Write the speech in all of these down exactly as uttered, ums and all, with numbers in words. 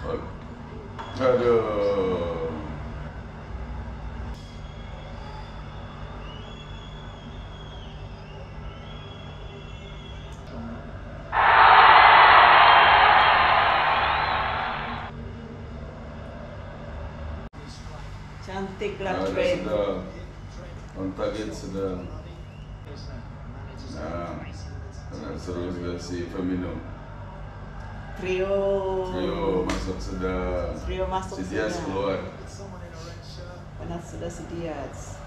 Aduh. Cantik lah Ada train. sudah. On target sudah. Nah, karena seru juga si Firmino. Trio. Trio masuk sudah. Trio masuk Si Diaz sudah. keluar. Benar sudah si Diaz.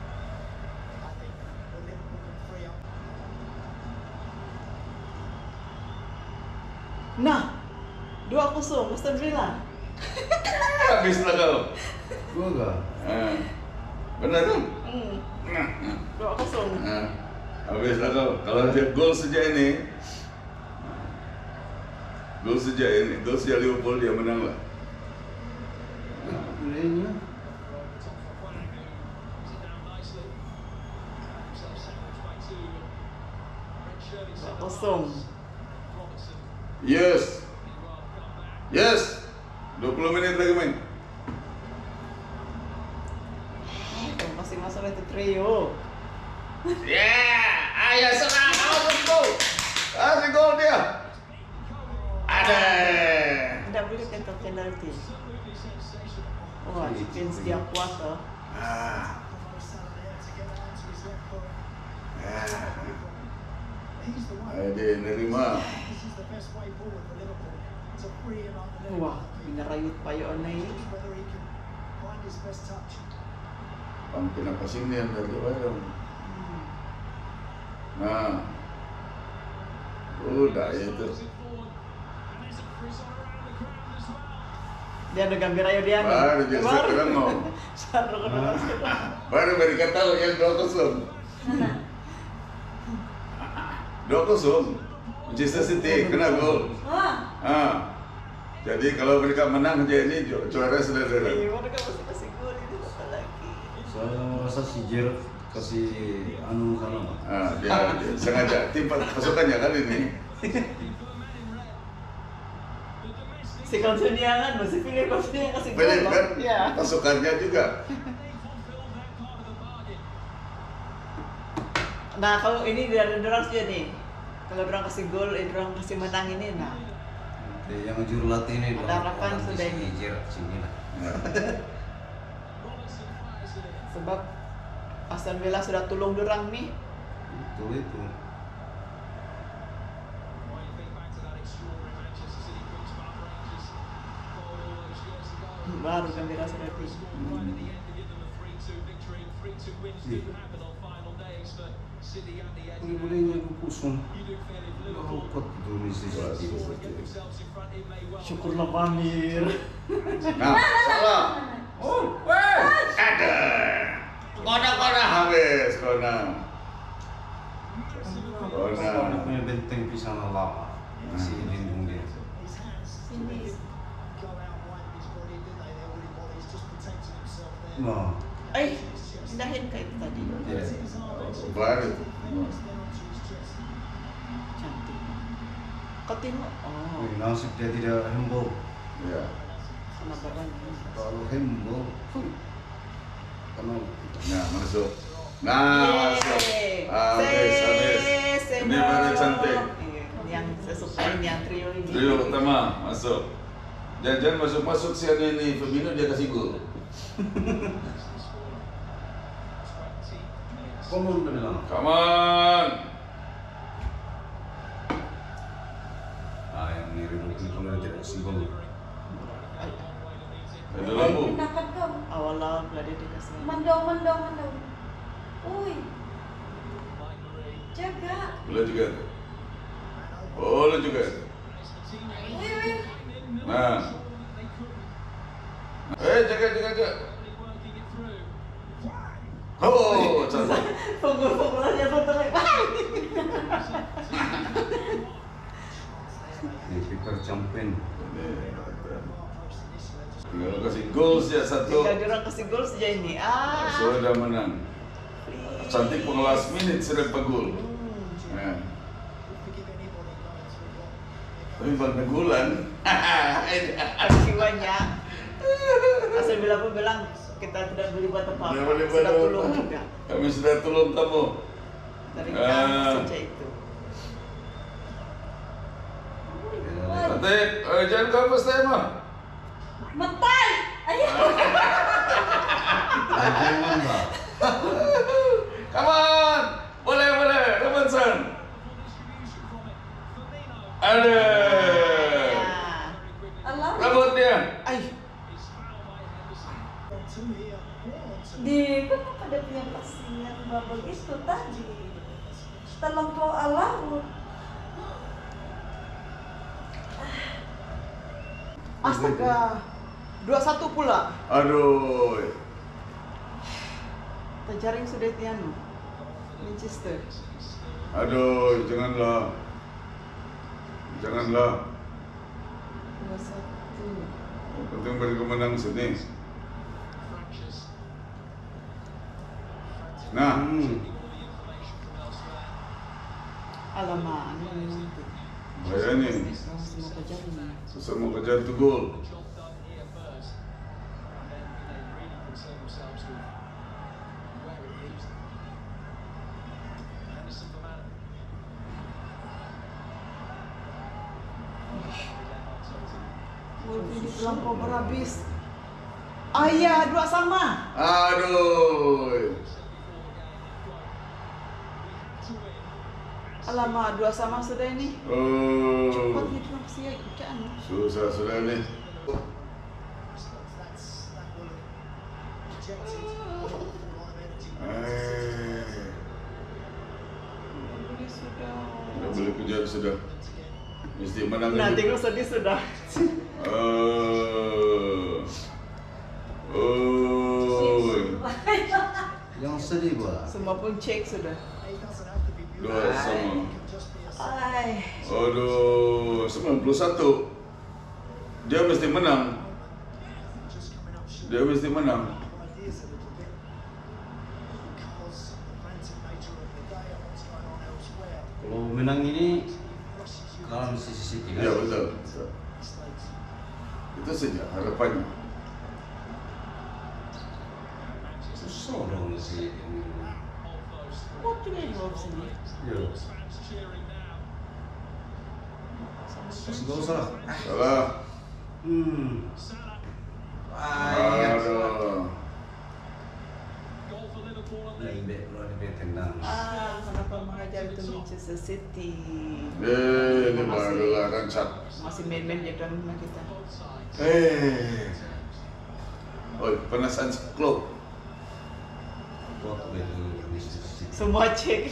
Nah, dua kosong Aston Villa. Habis lah kau. Gua gak? Ah, benar kan? Hmm. Nah, nah. Dua kosong. Nah, habis lah kau. Kalau dia gol saja ini, gol saja ini, gol saja Liverpool dia menang lah. Lainnya. Dua kosong. Yes, yes, dua puluh menit lagi main. Itu masih masuk itu trio. Yeah, ayo serang, awas gol, kasih gol dia. Ada. Tidak boleh tentu penalti. Wah, defense dia kuat toh. Ah. Ah. Ayo dia nerima. Wah, binarayut payo ini. Pang pinapasinian dari orang. Nah, udah itu. Dia ada gambir ayo dia. Baru dia sekarang mau. Baru kedua. Baru mereka tahu yang dua kosong. Dua kosong. Manchester City kena gol. Ah. Jadi kalau mereka menang aja ini ju- juara sudah ada. Iya, mereka masih kasih gol ini apa lagi? Saya rasa si Gerrard kasih anu sana. Ah, dia, dia sengaja tim pasukannya kan ini. Si konsunya kan masih pilih konsunya kasih gol. Pilih kan Iya. pasukannya juga. Nah, kalau ini dari dorang saja nih. Kalau dorang kasih gol, eh dorang kasih menang ini, nah. Oke, yang juru latih ini Ada harapan sudah ini. si Gerrard sini lah. Sebab Aston Villa sudah tulung dorang nih. Betul itu. Baru gembira sudah tinggi. Boleh-bolehnya gue pusing. Luput Indonesia City. Syukurlah Pamir. Nah, salah. Oh, weh, ada. Kona-kona habis, kona. Kona. Dia punya benteng pisang lama. Masih lindung dia. Sini. Nah, Eh, pindahin ke itu tadi. ya. Baru. Cantik. Kau tengok. Oh, Wih, nasib dia tidak hembol. Ya. kenapa kan? Kalau hembol, fuh. Karena Nah, masuk. Nah, masuk. Habis, habis. Ini baru cantik. Iya, yang saya suka ini yang trio ini. Trio pertama masuk. Jangan masuk-masuk si ada ini Firmino dia kasih gol. Common bilang. Come on. Ah, yang mirip itu kalau tidak simbol. Ada lampu. Pindahkan kau. Awal-awal nggak ada dikasih. Mendong, mendong, mendong. Uy. Jaga. Bola juga. Bola juga. Uy, uy. Nah. Eh, jaga, jaga, jaga. Oh, cantik. Pukul-pukulannya potong lagi. Ini kiper champion. Tinggal kasih gol saja satu. Jika diorang kasih gol saja ini. Ah. Sudah menang. Cantik pengelas menit sudah pegul. Hmm. Nah. Tapi bang negulan. Harus Aston Villa pun bilang kita tidak beli buat apa-apa. Tidak beli buat Sudah apa-apa. tolong juga. Kami sudah tolong kamu. Dari Ah. kami sejak itu. Nanti eh, jangan kau first time ah. Mentai! Ayo! Jangan lah. Come on, boleh boleh, Robinson. Ada. Ah. Allah. Rambut dia. Ay, Di kenapa ada punya pasien bubble itu tadi? Terlampau alami. astaga. dua satu pula. Aduh. Terjaring sudah Tiano. Manchester. Aduh, janganlah. Janganlah. dua satu. Yang penting mereka menang sini. Nah, Hmm. Alamak, ini nanti. bahaya nih. Orang semua kejar ini. Susah mau kejar tuh gol. Gol ini terlampau berhabis. Ayah, dua sama. Aduh. Alamak, dua sama sudah ini. Oh. Cepat nih kenapa sih ikan? Susah sudah nih. Eh, Beli sudah. udah boleh kejar sudah. Mesti menang Nah, ini. tengok sedih sudah. Oh. Oh. Jangan sedih bola. Semua pun cek sudah. Dua sama. Ay. Aduh, sembilan puluh satu. Dia mesti menang. Dia mesti menang. Kalau menang ini kalah mesti City kan? Ya betul. betul. Itu saja harapannya. Susah dong si ini. Kok juga di bawah sini? Ya. Gak usah lah. Salah. Hmm. Wah, Aduh. lembek loh dia tendang. Ah, kenapa mengajar itu Manchester City? Eh, ini baru lah rancak. Masih main-main di dalam rumah kita. Eh. Oh, penasaran klub. Kok begitu City. Semua cek.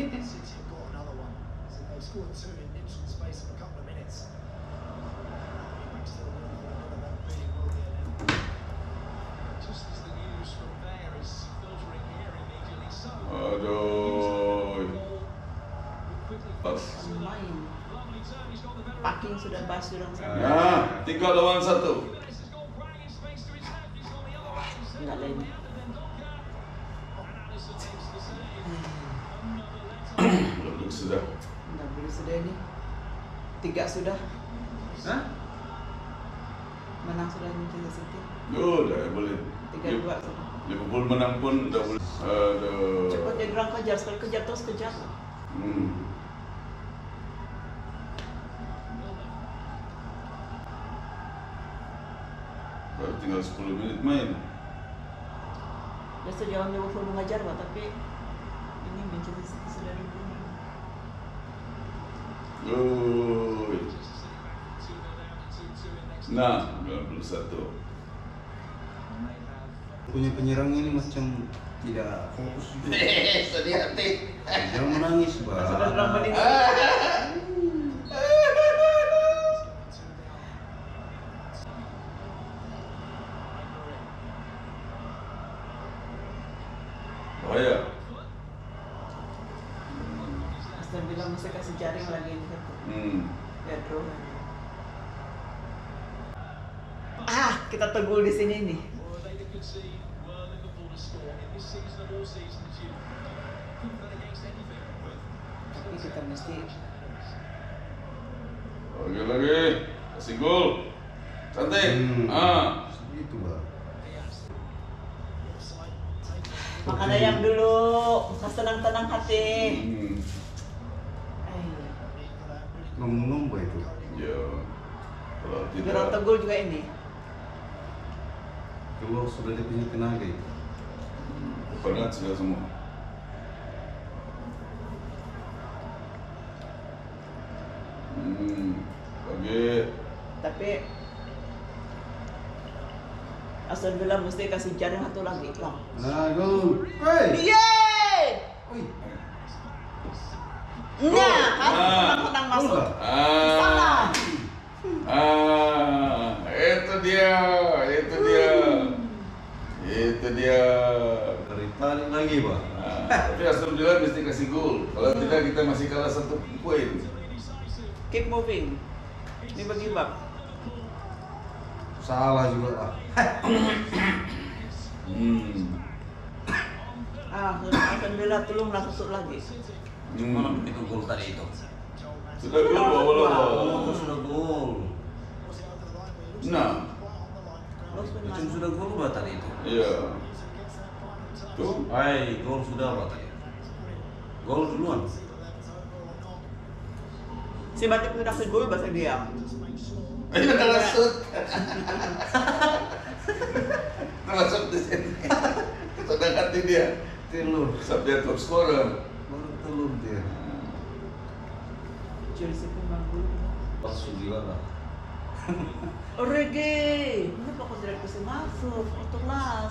Aduh. Pas. Main. Parking sudah bas orang sana. Nah, tiga lawan satu. Enggak lain. Belum sudah. Enggak boleh sudah ini. Tiga sudah. Hah? Menang sudah Manchester City. Oh, dah boleh. Tiga dua sudah. Liverpool menang pun dah boleh. Aduh. Cepat jadi orang kejar, sekali kejar terus kejar. Hmm. Baru tinggal sepuluh menit main. Biasa jangan Liverpool mengajar Pak, tapi ini Manchester City sudah dibunuh. Oh. Nah, sembilan puluh satu. Punya penyerang ini macam tidak fokus. Eh, sedih hati. Jangan menangis, Bang. Sudah drama di Bahaya. Aston Villa mesti kasih jaring lagi ini kan. Hmm. Ya draw. Ah, kita tegul di sini nih. Tapi kita mesti Lagi lagi. Kasih gol. Cantik. Hmm. Ah. Itu, Bang. Makan ayam dulu, mas tenang-tenang hati. Hmm. Ngomong-ngomong apa itu? Ya, kalau Tidak. tidak, Tegul juga ini. Keluar sudah dia punya tenaga itu. penat sudah semua. Hmm, bagi Tapi Aston Villa mesti kasih jaring satu lagi lah. Nah, gol. Hei. Yeay! Oi. Nah, kan Ah. tenang-tenang masuk. Gol, Sana. ah, ah, itu dia, itu dia, itu dia. Dari tadi lagi, Pak. Nah, tapi Aston Villa mesti kasih gol. Kalau tidak kita masih kalah satu poin. Keep moving. Ini bagi bab. Salah juga lah. Hmm. Ah, Aston Villa tolonglah susut lagi. Hmm. itu gol tadi itu. Sudah gol bawa Oh, sudah gol. Nah, Bos pun Macam masuk. sudah gol apa tadi itu? iya. Tuh. Hai, gol sudah apa tadi? Gol duluan. Si Matip udah kasih gol bahasa dia. Ini adalah shoot. Termasuk di sini. Sudah hati dia. Telur. Sampai top scorer. Baru telur dia. Chelsea pun bangun. Pas gila lah. Origi, kenapa kau tidak bisa masuk? Untuk las.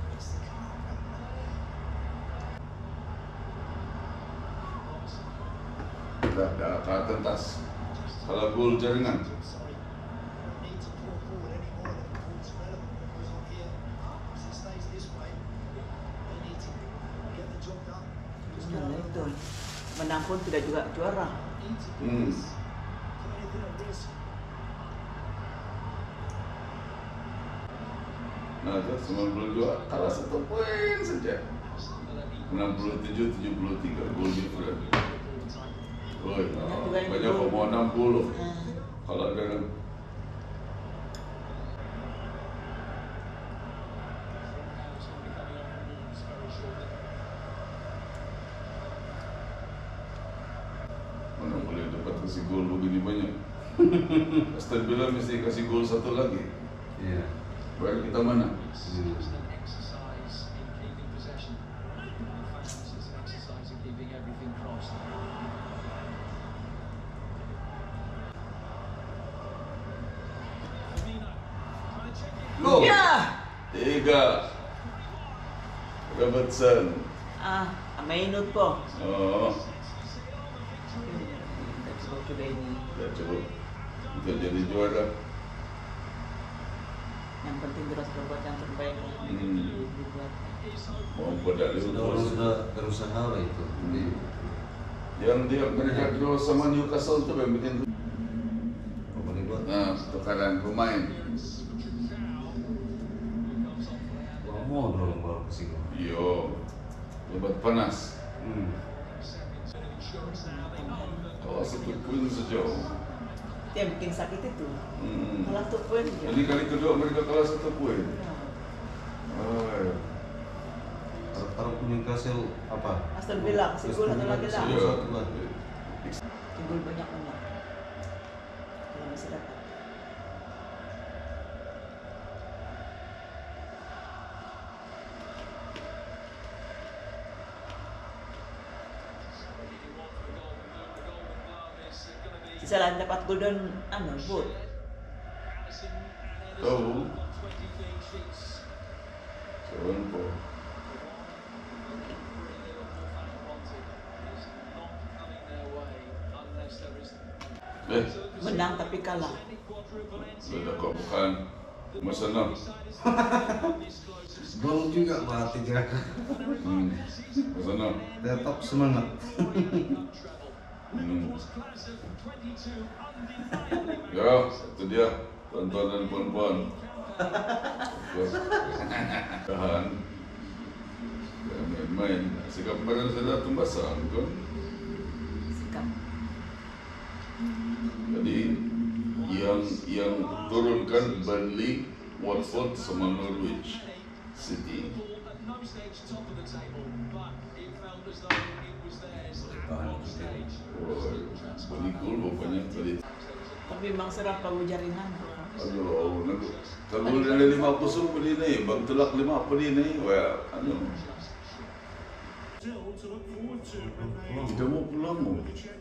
Dah, dah, dah tentas. Kalau gol jaringan. Nah, itu. Menang pun tidak juga juara. Hmm. Nah, itu sembilan puluh dua kalah satu poin saja. enam puluh tujuh tujuh puluh tiga gol different. Oh, no. Banyak mau enam puluh. Kalau ada mana boleh dapat kasih gol begini banyak. Aston Villa mesti kasih gol satu lagi. Iya. Baru kita mana? Hmm. Gol. Ya. Tiga. Robertson. Ah, mainut po. Oh, Let's go today ini. ya coba untuk jadi juara. Yang penting terus berbuat yang terbaik. Hmm. Dibuat. Mau pada Sudah orang sudah berusaha lah itu. Jadi, yang dia mereka draw sama Newcastle itu yang bikin. apa boleh buat? Nah, tukaran pemain. Mau dorong baru ke sini. Yo, lebat panas. Hmm. Kalau satu poin sejauh. Itu yang bikin sakit itu. Hmm. Malah tuh poin dia. Ini kali kedua mereka kalah satu poin. Oh, ya. Harap punya Newcastle apa? Aston Villa kasih gol satu lagi lah. Iya. Satu lagi. Gol banyak-banyak. Kalau bisa dapat. Sisa lain dapat golden anu boot. Tahu. Seven four. Eh, Menang tapi kalah. sudah kok bukan Masenam. Gol juga berarti dia. Hmm. Masenam. Tetap semangat. Hmm. Ya, itu dia tuan-tuan dan puan-puan. Tahan. Jangan main-main. Sikap badan sudah tumbasan kan? Sikap. Jadi yang yang turunkan Burnley, Watford sama Norwich City. Tahan kita. Oh, beli gol bapaknya beli. Tapi memang serap kamu jaringan. Aduh, nagu. Kalau dari lima pusung beli ni, bang telak lima beli ni, wah, anu. Kita mau pulang mau.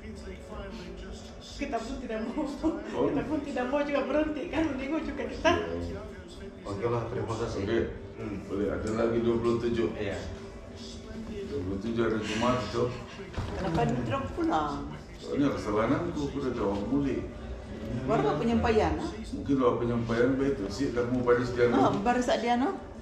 Kita pun tidak mau. Kita pun tidak mau juga berhenti kan, meninggu juga kita. Oke lah, terima kasih. Oke, hmm, boleh ada lagi dua puluh tujuh. Iya. dua puluh tujuh hari Jumat itu. Kenapa tidak pulang? Soalnya kesalahanku sudah jauh muli. Baru apa penyampaian? Mungkin kalau penyampaian baik tu, sih dah mau pada sekian. Ah, baru saat dia no.